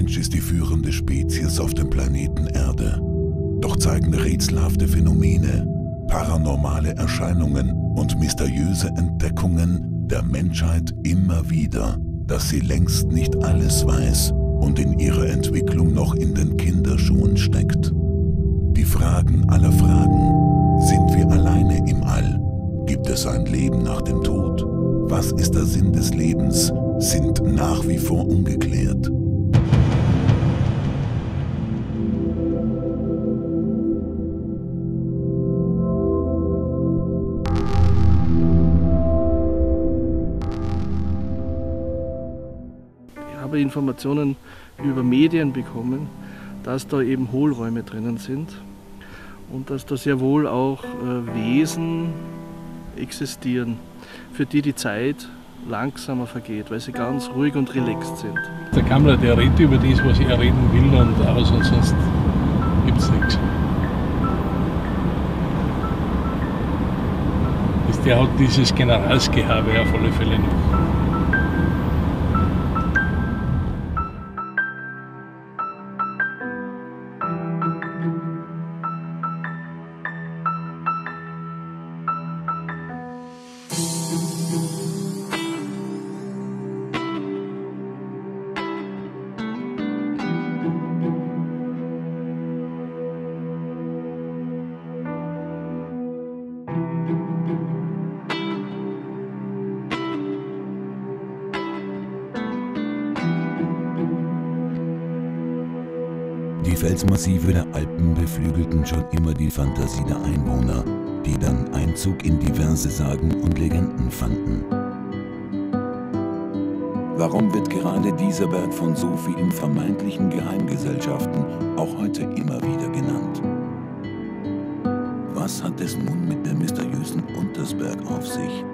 Mensch ist die führende Spezies auf dem Planeten Erde. Doch zeigen rätselhafte Phänomene, paranormale Erscheinungen und mysteriöse Entdeckungen der Menschheit immer wieder, dass sie längst nicht alles weiß und in ihrer Entwicklung noch in den Kinderschuhen steckt. Die Fragen aller Fragen: Sind wir alleine im All? Gibt es ein Leben nach dem Tod? Was ist der Sinn des Lebens? Sind nach wie vor ungeklärt. Ich habe Informationen über Medien bekommen, dass da eben Hohlräume drinnen sind und dass da sehr wohl auch Wesen existieren, für die die Zeit langsamer vergeht, weil sie ganz ruhig und relaxed sind. Der Kammler, der redet über das, was er reden will, und sonst gibt es nichts. Der hat dieses Generalsgehabe auf alle Fälle noch. Die Felsmassive der Alpen beflügelten schon immer die Fantasie der Einwohner, die dann Einzug in diverse Sagen und Legenden fanden. Warum wird gerade dieser Berg von so vielen vermeintlichen Geheimgesellschaften auch heute immer wieder genannt? Was hat es nun mit dem mysteriösen Untersberg auf sich?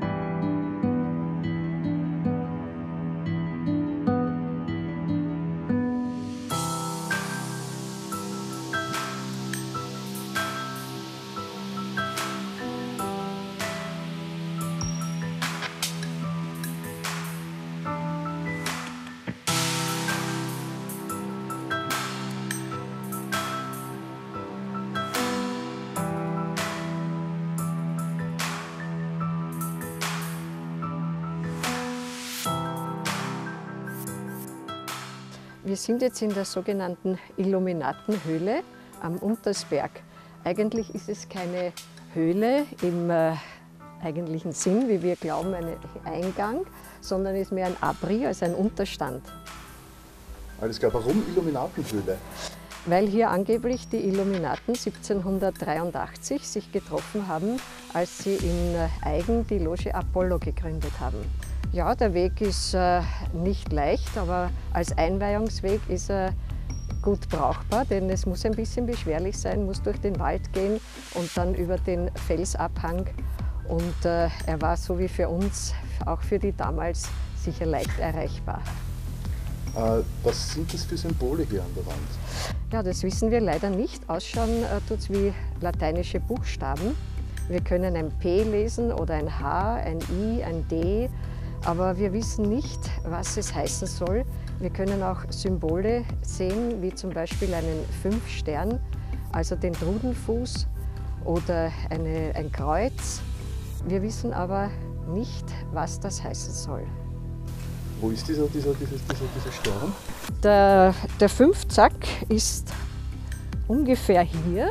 Wir sind jetzt in der sogenannten Illuminatenhöhle am Untersberg. Eigentlich ist es keine Höhle im eigentlichen Sinn, wie wir glauben, ein Eingang, sondern ist mehr ein Abri, also ein Unterstand. Alles klar, warum Illuminatenhöhle? Weil hier angeblich die Illuminaten 1783 sich getroffen haben, als sie in Aigen die Loge Apollo gegründet haben. Ja, der Weg ist nicht leicht, aber als Einweihungsweg ist er gut brauchbar, denn es muss ein bisschen beschwerlich sein, muss durch den Wald gehen und dann über den Felsabhang. Und er war so wie für uns, auch für die damals, sicher leicht erreichbar. Was sind das für Symbole hier an der Wand? Ja, das wissen wir leider nicht. Ausschauen tut es wie lateinische Buchstaben. Wir können ein P lesen oder ein H, ein I, ein D. Aber wir wissen nicht, was es heißen soll. Wir können auch Symbole sehen, wie zum Beispiel einen 5-Stern, also den Drudenfuß oder ein Kreuz. Wir wissen aber nicht, was das heißen soll. Wo ist dieser Stern? Der 5-Zack ist ungefähr hier.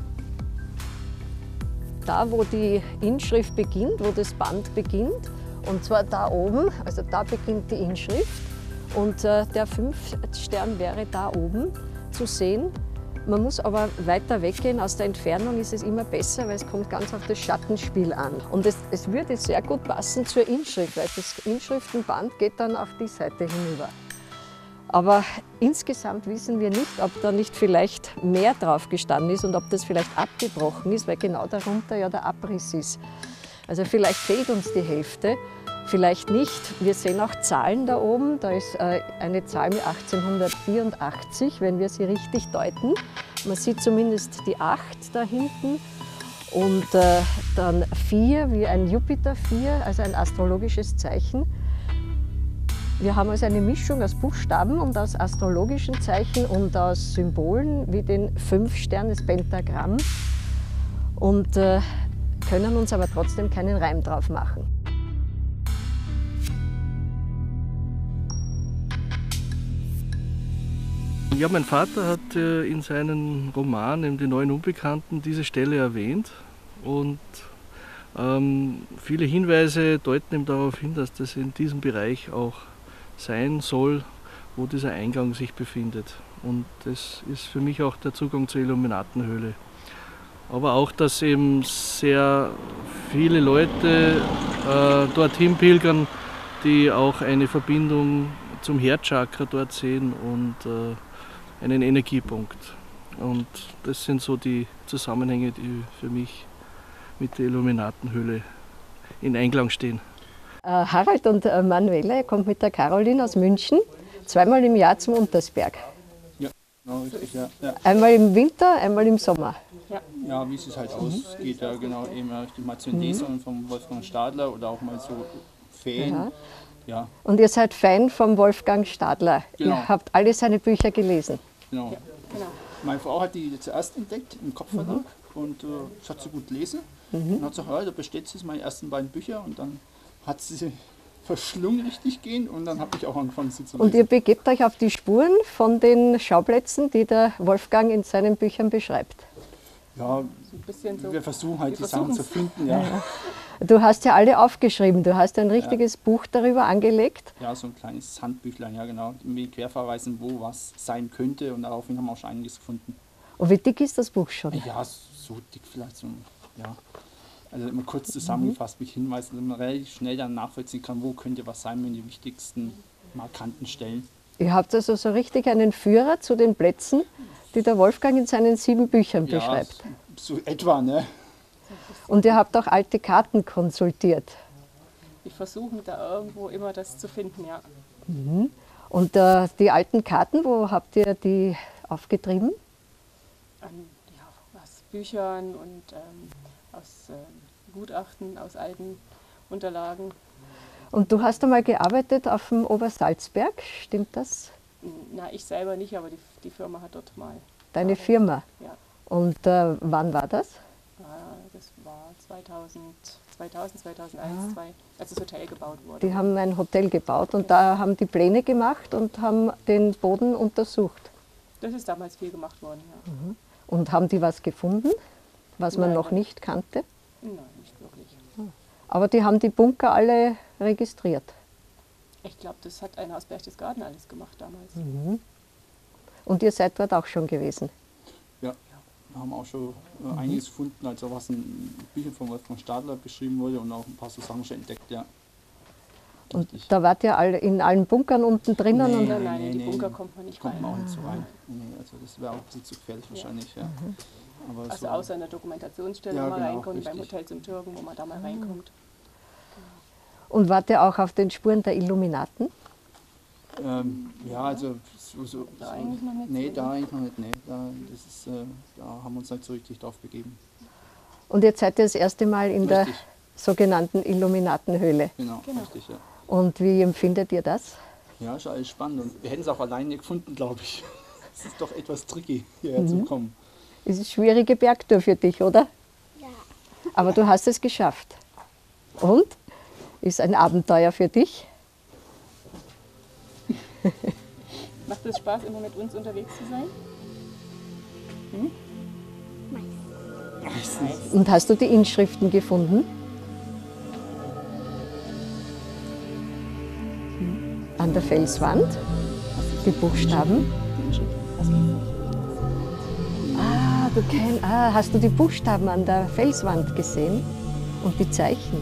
Da, wo die Inschrift beginnt, wo das Band beginnt. Und zwar da oben, also da beginnt die Inschrift und der 5-Stern wäre da oben zu sehen. Man muss aber weiter weggehen, aus der Entfernung ist es immer besser, weil es kommt ganz auf das Schattenspiel an. Und es würde sehr gut passen zur Inschrift, weil das Inschriftenband geht dann auf die Seite hinüber. Aber insgesamt wissen wir nicht, ob da nicht vielleicht mehr drauf gestanden ist und ob das vielleicht abgebrochen ist, weil genau darunter ja der Abriss ist. Also vielleicht fehlt uns die Hälfte, vielleicht nicht. Wir sehen auch Zahlen da oben. Da ist eine Zahl mit 1884, wenn wir sie richtig deuten. Man sieht zumindest die 8 da hinten. Und dann 4 wie ein Jupiter 4, also ein astrologisches Zeichen. Wir haben also eine Mischung aus Buchstaben und aus astrologischen Zeichen und aus Symbolen wie den 5-Stern, das Pentagramm, und können uns aber trotzdem keinen Reim drauf machen. Ja, mein Vater hat in seinem Roman, in Die Neuen Unbekannten, diese Stelle erwähnt. Und viele Hinweise deuten ihm darauf hin, dass das in diesem Bereich auch sein soll, wo dieser Eingang sich befindet. Und das ist für mich auch der Zugang zur Illuminatenhöhle. Aber auch, dass eben sehr viele Leute dorthin pilgern, die auch eine Verbindung zum Herzchakra dort sehen und einen Energiepunkt. Und das sind so die Zusammenhänge, die für mich mit der Illuminatenhöhle in Einklang stehen. Harald und Manuela, er kommt mit der Caroline aus München, zweimal im Jahr zum Untersberg. Ja, genau, richtig, ja. Ja. Einmal im Winter, einmal im Sommer. Ja, wie es halt ausgeht, ja, genau, eben Richtung Mathieu vom Wolfgang Stadler oder auch mal so Fan. Ja. Ja, Und ihr seid Fan vom Wolfgang Stadler. Genau. Ihr habt alle seine Bücher gelesen. genau. Meine Frau hat die zuerst entdeckt im Kopfverlag und das hat sie gut gelesen. Und hat gesagt, ja, da bestellt sie meine ersten beiden Bücher und dann hat sie verschlungen richtig gehen und dann habe ich auch angefangen, sie zu lesen. Und ihr begebt euch auf die Spuren von den Schauplätzen, die der Wolfgang in seinen Büchern beschreibt. Ja, wir versuchen halt die Sachen zu finden. Ja. Du hast ja alle aufgeschrieben, du hast ein richtiges Buch darüber angelegt. Ja, so ein kleines Handbüchlein, ja genau, mit Querverweisen, wo was sein könnte und daraufhin haben wir auch schon einiges gefunden. Und wie dick ist das Buch schon? Ja, so dick vielleicht so, ja. Also immer kurz zusammengefasst mit Hinweisen, dass man relativ schnell dann nachvollziehen kann, wo könnte was sein mit den wichtigsten markanten Stellen. Ihr habt also so richtig einen Führer zu den Plätzen, die der Wolfgang in seinen 7 Büchern beschreibt. Ja, so etwa, ne? Und ihr habt auch alte Karten konsultiert. Wir versuchen da irgendwo immer das zu finden, ja. Und die alten Karten, wo habt ihr die aufgetrieben? Ja, aus Büchern und aus Gutachten, aus alten Unterlagen. Und du hast einmal gearbeitet auf dem Obersalzberg, stimmt das? Na, ich selber nicht, aber die Firma hat dort mal. Deine Firma. Ja, Und wann war das? das war 2001, 2002, als das Hotel gebaut wurde. Die haben ein Hotel gebaut und da haben die Pläne gemacht und haben den Boden untersucht. Das ist damals viel gemacht worden, ja. Und haben die was gefunden, was man Nein, noch nein. nicht kannte? Nein, nicht wirklich. Aber die haben die Bunker alle registriert. Ich glaube, das hat einer aus Berchtesgaden alles gemacht damals. Und ihr seid dort auch schon gewesen. Ja, wir haben auch schon einiges gefunden, also was in Büchern von Wolfgang Stadler beschrieben wurde und auch ein paar so Sachen schon entdeckt, ja. Und Richtig. da wart ihr alle in allen Bunkern unten drinnen. Nee. Und Nein, in die Bunker kommt man nicht Kommt rein. man auch nicht so rein. Nee, also das wäre auch ein bisschen zu gefährlich wahrscheinlich, ja. Aber Also so, außer in der Dokumentationsstelle, Ja, wo man genau, reinkommt, beim richtig. Hotel zum Türken, wo man da mal reinkommt. Und wart ihr auch auf den Spuren der Illuminaten? ja, also Da eigentlich noch nicht. Nee, da eigentlich noch nicht, nee. Da haben wir uns nicht so richtig drauf begeben. Und jetzt seid ihr das erste Mal in der Richtig. sogenannten Illuminatenhöhle. Genau, richtig, ja. Und wie empfindet ihr das? Ja, ist alles spannend und wir hätten es auch alleine gefunden, glaube ich. Es ist doch etwas tricky, hierher zu kommen. Es ist eine schwierige Bergtour für dich, oder? Ja. Aber du hast es geschafft. Und? Ist ein Abenteuer für dich? Macht es Spaß, immer mit uns unterwegs zu sein? Und hast du die Inschriften gefunden? An der Felswand? Die Buchstaben? Hast du die Buchstaben an der Felswand gesehen? Und die Zeichen?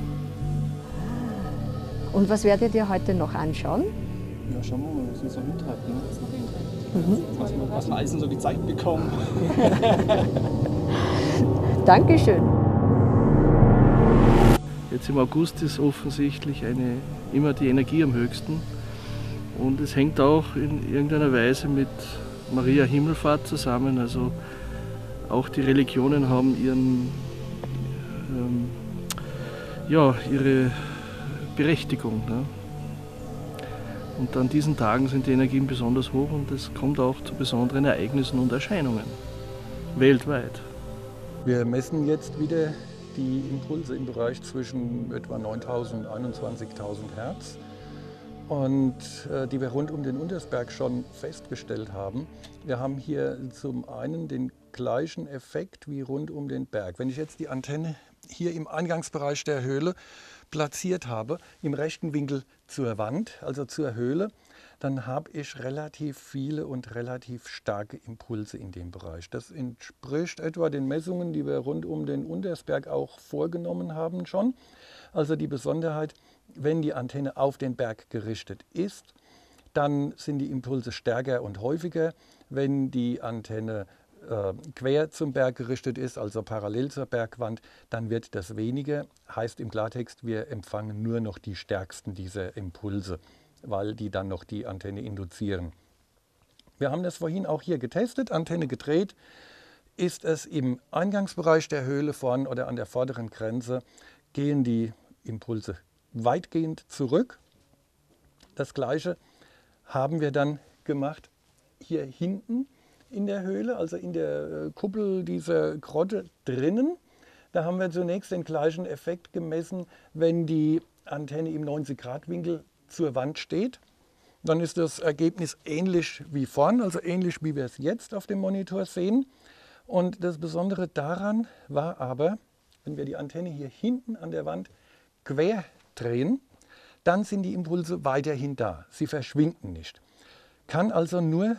Und was werdet ihr heute noch anschauen? Ja, schauen wir mal, was uns so mittreibt. Ne? Was wir alles so gezeigt bekommen. Dankeschön. Jetzt im August ist offensichtlich immer die Energie am höchsten. Und es hängt auch in irgendeiner Weise mit Maria Himmelfahrt zusammen. Also auch die Religionen haben ihre Berechtigung. Ne? Und an diesen Tagen sind die Energien besonders hoch und es kommt auch zu besonderen Ereignissen und Erscheinungen. Weltweit. Wir messen jetzt wieder die Impulse im Bereich zwischen etwa 9.000 und 21.000 Hertz. Und die wir rund um den Untersberg schon festgestellt haben. Wir haben hier zum einen den gleichen Effekt wie rund um den Berg. Wenn ich jetzt die Antenne hier im Eingangsbereich der Höhle platziert habe, im rechten Winkel zur Wand, also zur Höhle, dann habe ich relativ viele und relativ starke Impulse in dem Bereich. Das entspricht etwa den Messungen, die wir rund um den Untersberg auch vorgenommen haben schon. Also die Besonderheit, wenn die Antenne auf den Berg gerichtet ist, dann sind die Impulse stärker und häufiger. Wenn die Antenne quer zum Berg gerichtet ist, also parallel zur Bergwand, dann wird das weniger. Heißt im Klartext, wir empfangen nur noch die stärksten dieser Impulse, weil die dann noch die Antenne induzieren. Wir haben das vorhin auch hier getestet, Antenne gedreht. Ist es im Eingangsbereich der Höhle vorn oder an der vorderen Grenze, gehen die Impulse weitgehend zurück. Das Gleiche haben wir dann gemacht hier hinten in der Höhle, also in der Kuppel dieser Grotte drinnen. Da haben wir zunächst den gleichen Effekt gemessen, wenn die Antenne im 90-Grad-Winkel zur Wand steht. Dann ist das Ergebnis ähnlich wie vorn, also ähnlich wie wir es jetzt auf dem Monitor sehen. Und das Besondere daran war aber, wenn wir die Antenne hier hinten an der Wand quer drehen, dann sind die Impulse weiterhin da. Sie verschwinden nicht. Kann also nur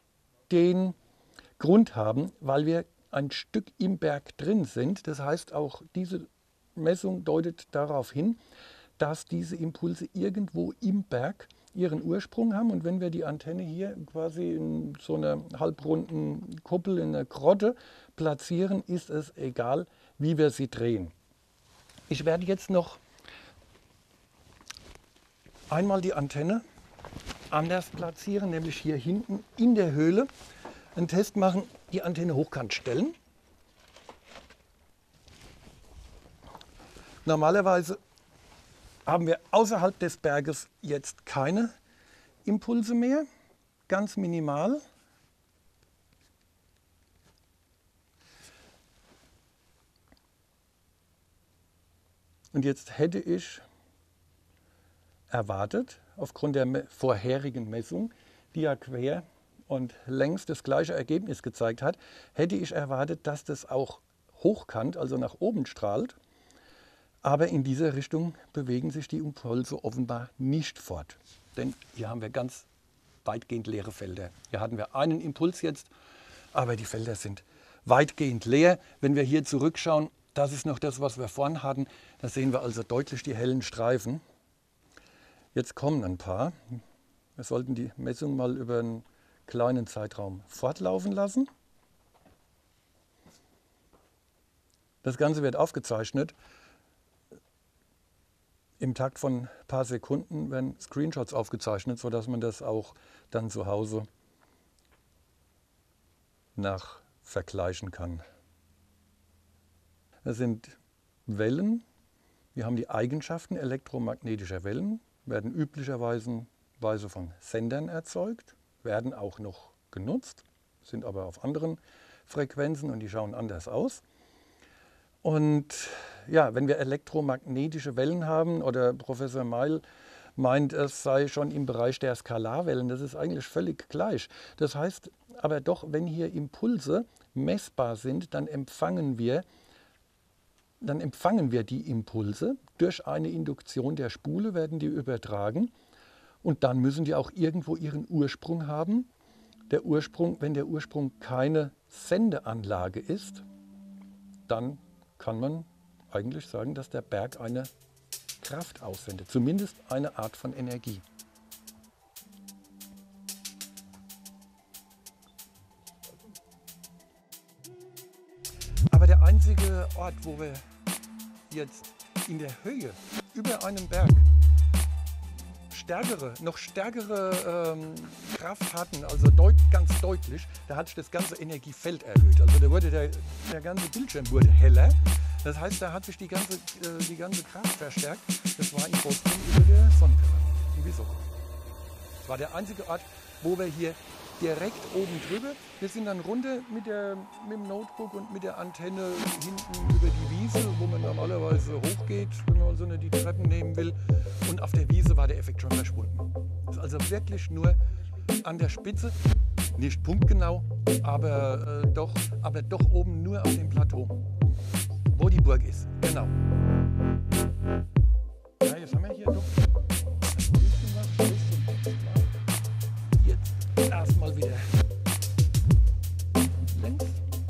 den Grund haben, weil wir ein Stück im Berg drin sind. Das heißt, auch diese Messung deutet darauf hin, dass diese Impulse irgendwo im Berg ihren Ursprung haben. Und wenn wir die Antenne hier quasi in so einer halbrunden Kuppel in der Grotte platzieren, ist es egal, wie wir sie drehen. Ich werde jetzt noch einmal die Antenne anders platzieren, nämlich hier hinten in der Höhle. Einen Test machen, die Antenne hochkant stellen. Normalerweise haben wir außerhalb des Berges jetzt keine Impulse mehr, ganz minimal. Und jetzt hätte ich erwartet, aufgrund der vorherigen Messung, die ja quer und längs das gleiche Ergebnis gezeigt hat, hätte ich erwartet, dass das auch hochkant, also nach oben strahlt. Aber in dieser Richtung bewegen sich die Impulse offenbar nicht fort. Denn hier haben wir ganz weitgehend leere Felder. Hier hatten wir einen Impuls jetzt, aber die Felder sind weitgehend leer. Wenn wir hier zurückschauen, das ist noch das, was wir vorhin hatten. Da sehen wir also deutlich die hellen Streifen. Jetzt kommen ein paar. Wir sollten die Messung mal über einen kleinen Zeitraum fortlaufen lassen. Das Ganze wird aufgezeichnet. Im Takt von ein paar Sekunden werden Screenshots aufgezeichnet, sodass man das auch dann zu Hause nachvergleichen kann. Das sind Wellen. Wir haben die Eigenschaften elektromagnetischer Wellen, werden üblicherweise von Sendern erzeugt, werden auch noch genutzt, sind aber auf anderen Frequenzen und die schauen anders aus. Und ja, wenn wir elektromagnetische Wellen haben, oder Professor Meil meint, es sei schon im Bereich der Skalarwellen, das ist eigentlich völlig gleich. Das heißt aber doch, wenn hier Impulse messbar sind, dann empfangen wir die Impulse. Durch eine Induktion der Spule werden die übertragen und dann müssen die auch irgendwo ihren Ursprung haben. Wenn der Ursprung keine Sendeanlage ist, dann kann man eigentlich sagen, dass der Berg eine Kraft aussendet, zumindest eine Art von Energie. Aber der einzige Ort, wo wir jetzt in der Höhe über einem Berg noch stärkere Kraft hatten, also ganz deutlich, da hat sich das ganze Energiefeld erhöht. Also der ganze Bildschirm wurde heller. Das heißt, da hat sich die ganze Kraft verstärkt. Das war in Boston über der Sonne. Irgendwie so. war der einzige Ort, wo wir hier direkt oben drüber. Wir sind dann runter mit dem Notebook und mit der Antenne hinten über die Wiese, wo man normalerweise hochgeht, wenn man so die Treppen nehmen will. Und auf der Wiese war der Effekt schon verschwunden. Das ist also wirklich nur an der Spitze, nicht punktgenau, aber doch oben nur auf dem Plateau, wo die Burg ist. Genau. Ja, jetzt haben wir hier doch ein bisschen was. Jetzt erstmal wieder längs.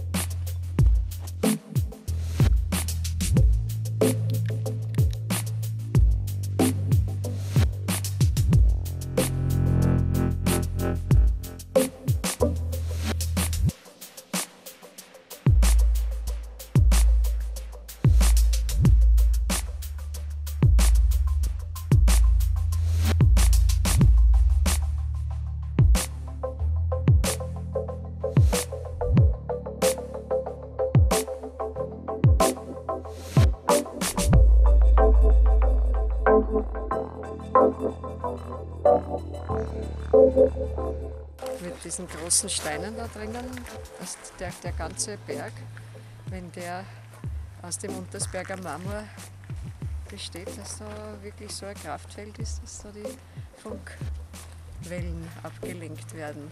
Mit diesen großen Steinen da drinnen, dass der ganze Berg, wenn der aus dem Untersberger Marmor besteht, dass da wirklich so ein Kraftfeld ist, dass da die Funkwellen abgelenkt werden.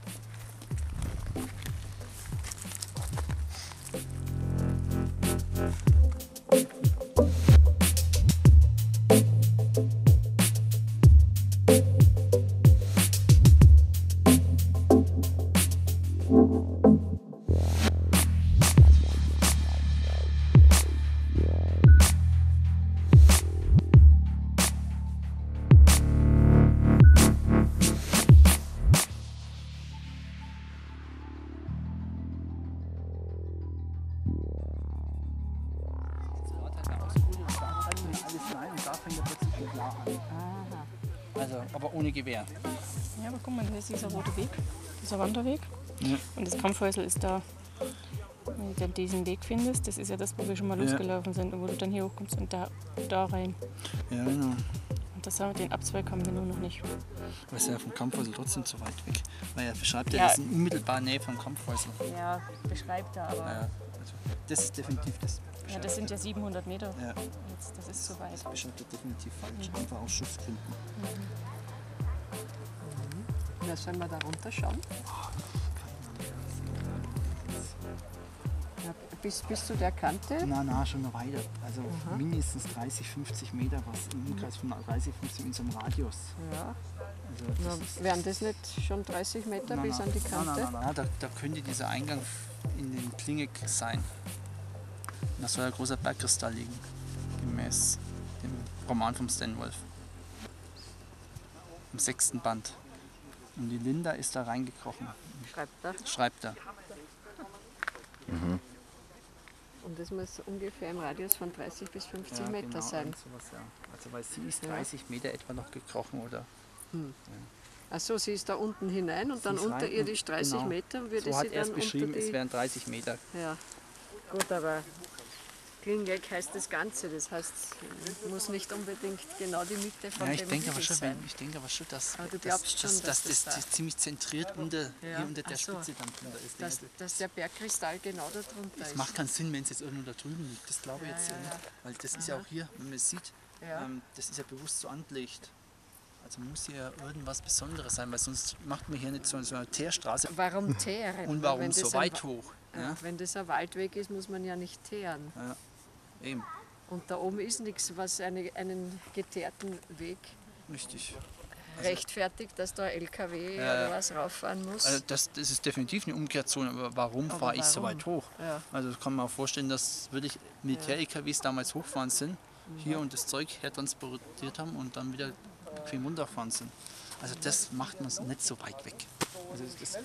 Also, aber ohne Gewehr. Ja, aber guck mal, das ist dieser rote Weg, dieser Wanderweg. Ja. Und das Kampfhäusl ist da, wenn du dann diesen Weg findest, das ist ja das, wo wir schon mal losgelaufen sind und wo du dann hier hochkommst und da rein. Ja, genau. Und den Abzweig haben wir nur noch nicht. Aber ist ja vom Kampfhäusl trotzdem zu weit weg. Weil er beschreibt ja, das in unmittelbarer Nähe vom Kampfhäusl. Ja, beschreibt er, aber. Ja, also das ist definitiv das. Ja, das sind ja 700 Meter. Ja. Das ist so weit. Das beschreibt er definitiv falsch, einfach aus Schutzgründen. Na, sollen wir da runterschauen? Ja, bis zu der Kante? Na, schon noch weiter. Also mindestens 30, 50 Meter, was im Umkreis von 30, 50 in so einem Radius. Ja. Also wären das nicht schon 30 Meter bis an die Kante? Nein. Da könnte dieser Eingang in den Klingeck sein. Da soll ein großer Bergkristall liegen, gemäß dem Roman von Steinwolf. Im 6. Band. Und die Linda ist da reingekrochen. Schreibt er. Mhm. Und das muss ungefähr im Radius von 30 bis 50 Meter genau, sein. Sowas, ja. Also weil sie ist 30 Meter etwa noch gekrochen, oder? Achso, sie ist da unten hinein und dann unter ihr die 30 Meter und würde so hat sie er dann es beschrieben, unter die... es wären 30 Meter. Ja, gut, aber Klingeck heißt das Ganze, das heißt, muss nicht unbedingt genau die Mitte von dem Hügel sein. Ich denke aber schon, dass das ziemlich zentriert hier unter der Spitze dann drunter ist. Dass der Bergkristall genau da drunter ist. Das macht keinen Sinn, wenn es jetzt irgendwo da drüben liegt, das glaube ich jetzt nicht. Weil das ist ja auch hier, wenn man es sieht, das ist ja bewusst so angelegt. Also muss hier irgendwas Besonderes sein, weil sonst macht man hier nicht so eine Teerstraße. Warum teeren? Und warum so weit hoch? Ja? Wenn das ein Waldweg ist, muss man ja nicht teeren. Ja, eben. Und da oben ist nichts, was einen geteerten Weg rechtfertigt, dass da ein LKW oder was rauffahren muss. Also das ist definitiv eine Umkehrzone, aber warum fahre ich so weit hoch? Ja. Also kann man auch vorstellen, dass wirklich Militär-LKWs damals hochfahren sind, hier und das Zeug hertransportiert haben und dann wieder bequem runterfahren sind. Also das macht man nicht so weit weg. Also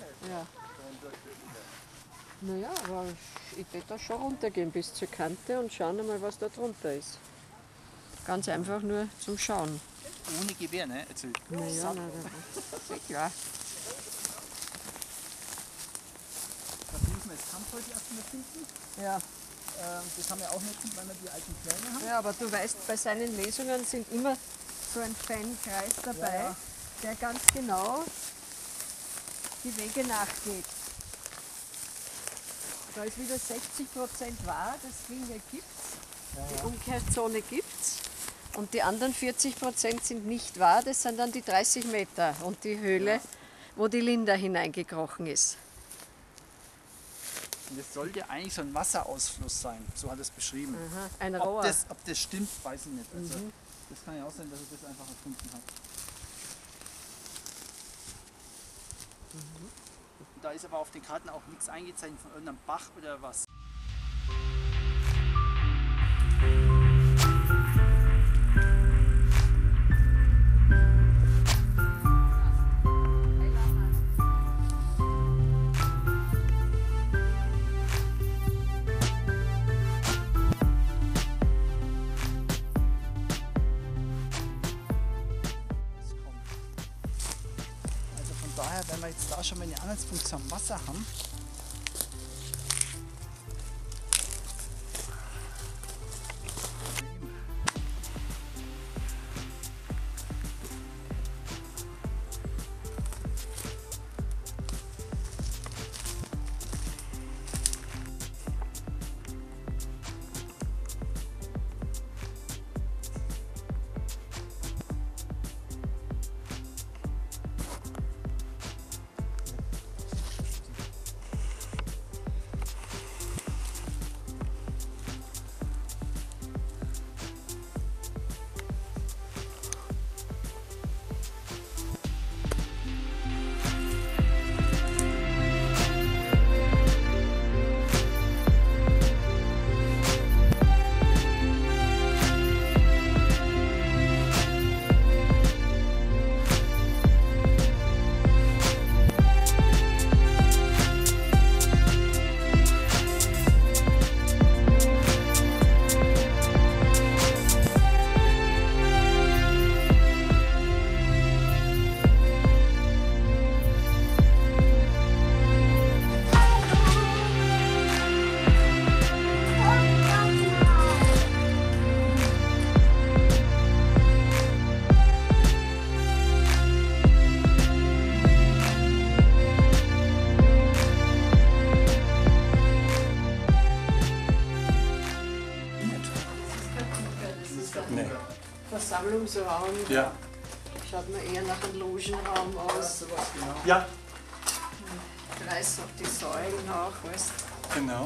Naja, aber ich würde da schon runtergehen bis zur Kante und schauen mal, was da drunter ist. Ganz einfach nur zum Schauen. Ohne Gewehr, ne? Also, naja, klar. Da müssen wir jetzt Kampfhäusl erstmal finden. Ja. Das haben wir auch nicht, weil wir die alten Pläne haben. Ja, aber du weißt, bei seinen Lesungen sind immer so ein Fankreis dabei. Ja. der ganz genau die Wege nachgeht. Da ist wieder 60% wahr, das Ding hier gibt's, die Umkehrzone gibt's. Und die anderen 40% sind nicht wahr, das sind dann die 30 Meter und die Höhle, wo die Linda hineingekrochen ist. Und es sollte eigentlich so ein Wasserausfluss sein, so hat er es beschrieben. Aha, ein Rohr. Ob das stimmt, weiß ich nicht. Also, das kann ja auch sein, dass er das einfach erfunden hat. Und da ist aber auf den Karten auch nichts eingezeichnet von irgendeinem Bach oder was. Daher, wenn wir jetzt da schon mal einen Anhaltspunkt zum Wasser haben, Versammlungsraum. Ja. Schaut mir eher nach einem Logenraum aus. Ja, Da ist auch die Säulen auch, weißt genau.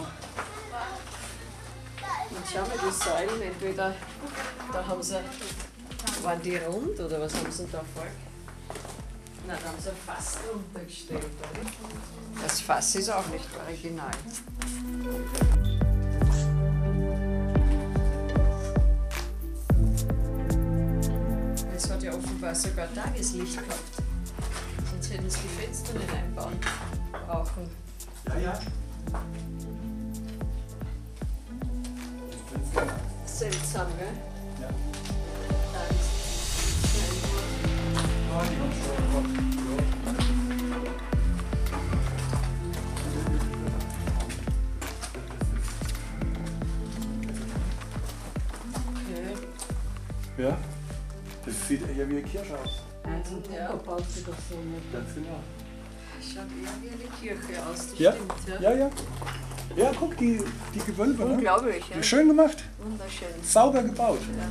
Und schau mal, die Säulen, entweder da haben sie, waren die rund oder was haben sie da vor? Na, da haben sie ein Fass drunter gestellt, oder? Das Fass ist auch nicht original. Es hat ja offenbar sogar Tageslicht gehabt. Sonst hätten sie die Fenster nicht einbauen brauchen. Ja, ja. Seltsam, gell? Ja. Okay. Ja, das sieht eher wie eine Kirche aus. Also der baut sich doch so nicht. Ganz genau. Schaut eher wie eine Kirche aus, das Ja, stimmt. ja, ja. Ja, guck, die Gewölbe. Ne? Unglaublich, ja. Schön gemacht, Wunderschön. sauber gebaut. Ja.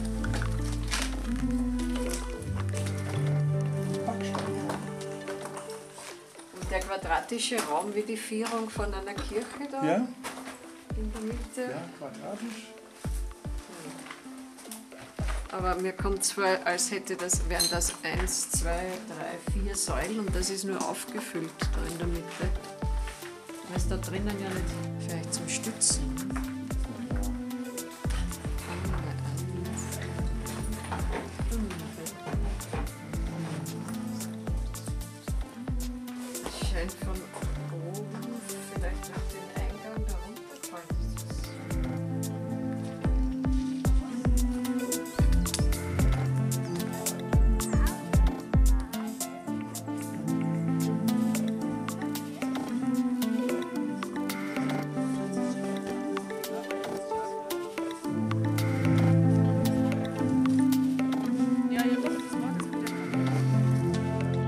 Und der quadratische Raum wie die Vierung von einer Kirche da Ja, in der Mitte. ja, quadratisch. Aber mir kommt zwar, als wären das 1, 2, 3, 4 Säulen und das ist nur aufgefüllt da in der Mitte. Weil es da drinnen ja nicht vielleicht zum Stützen. Das scheint von oben vielleicht nach dem Eingang da runtergefallen zu sein. Ja, ja, doch, das war das mit der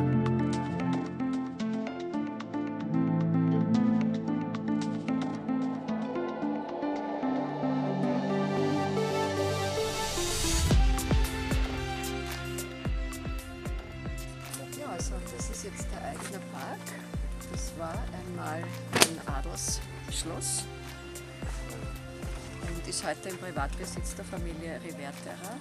jetzt der eigene Park. Das war einmal ein Adelsschloss und ist heute im Privatbesitz der Familie Riverterra.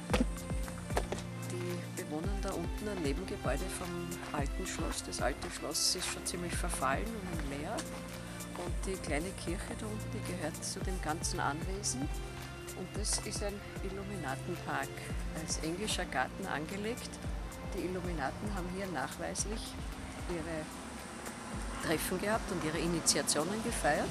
Die bewohnen da unten ein Nebengebäude vom alten Schloss. Das alte Schloss ist schon ziemlich verfallen und leer. Und die kleine Kirche da unten, die gehört zu dem ganzen Anwesen. Und das ist ein Illuminatenpark, als englischer Garten angelegt. Die Illuminaten haben hier nachweislich ihre Treffen gehabt und ihre Initiationen gefeiert.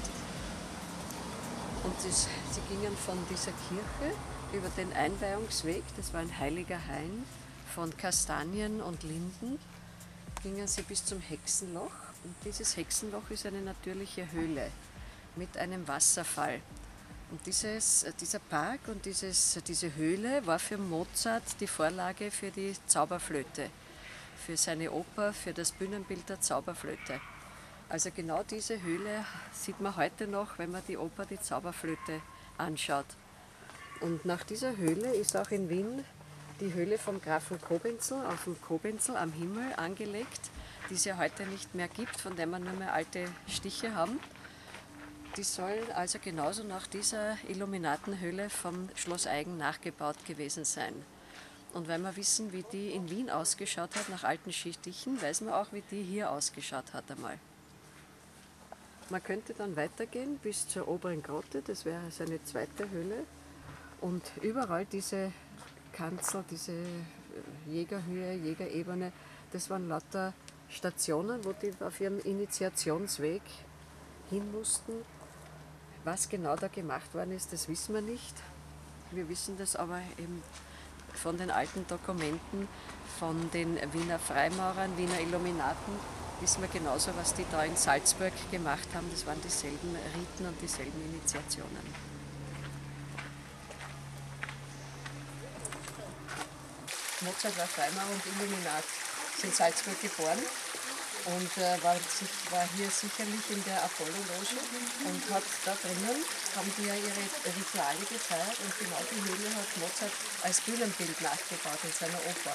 Und sie gingen von dieser Kirche über den Einweihungsweg, das war ein heiliger Hain von Kastanien und Linden, gingen sie bis zum Hexenloch. Und dieses Hexenloch ist eine natürliche Höhle mit einem Wasserfall. Und dieser Park und diese Höhle war für Mozart die Vorlage für die Zauberflöte, für seine Oper, für das Bühnenbild der Zauberflöte. Also genau diese Höhle sieht man heute noch, wenn man die Oper Die Zauberflöte anschaut. Und nach dieser Höhle ist auch in Wien die Höhle vom Grafen Kobenzl auf dem Kobenzl am Himmel angelegt, die es ja heute nicht mehr gibt, von der wir nur mehr alte Stiche haben. Die sollen also genauso nach dieser Illuminatenhöhle vom Schloss Aigen nachgebaut gewesen sein. Und weil wir wissen, wie die in Wien ausgeschaut hat nach alten Stichen, weiß man auch, wie die hier ausgeschaut hat einmal. Man könnte dann weitergehen bis zur oberen Grotte, das wäre seine zweite Höhle. Und überall diese Kanzel, diese Jägerhöhe, Jägerebene, das waren lauter Stationen, wo die auf ihrem Initiationsweg hin mussten. Was genau da gemacht worden ist, das wissen wir nicht. Wir wissen das aber eben von den alten Dokumenten, von den Wiener Freimaurern, Wiener Illuminaten, wissen wir genauso, was die da in Salzburg gemacht haben. Das waren dieselben Riten und dieselben Initiationen. Mozart war Freimaurer und Illuminat, ist in Salzburg geboren und war hier sicherlich in der Apollo-Loge und hat da drinnen, haben die ja ihre Rituale gefeiert und genau die Höhle hat Mozart als Bühnenbild nachgebaut in seiner Oper.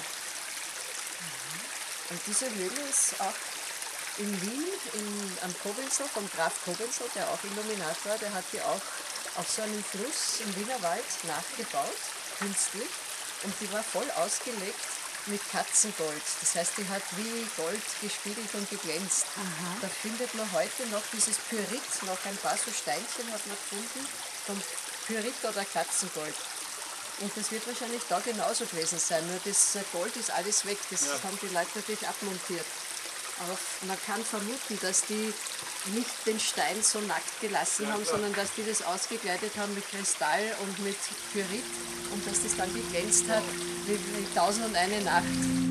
Und diese Höhle ist auch in Wien, am Kobenzl, vom Graf Kobenzl, der auch Illuminat war, der hat die auch auf so einem Fluss im Wienerwald nachgebaut, künstlich. Und die war voll ausgelegt mit Katzengold. Das heißt, die hat wie Gold gespiegelt und geglänzt. Aha. Da findet man heute noch dieses Pyrit, noch ein paar so Steinchen hat man gefunden, vom Pyrit oder Katzengold. Und das wird wahrscheinlich da genauso gewesen sein, nur das Gold ist alles weg, das haben die Leute natürlich abmontiert. Aber man kann vermuten, dass die nicht den Stein so nackt gelassen haben, sondern dass die das ausgekleidet haben mit Kristall und mit Pyrit und dass das dann geglänzt hat wie 1001 Nacht.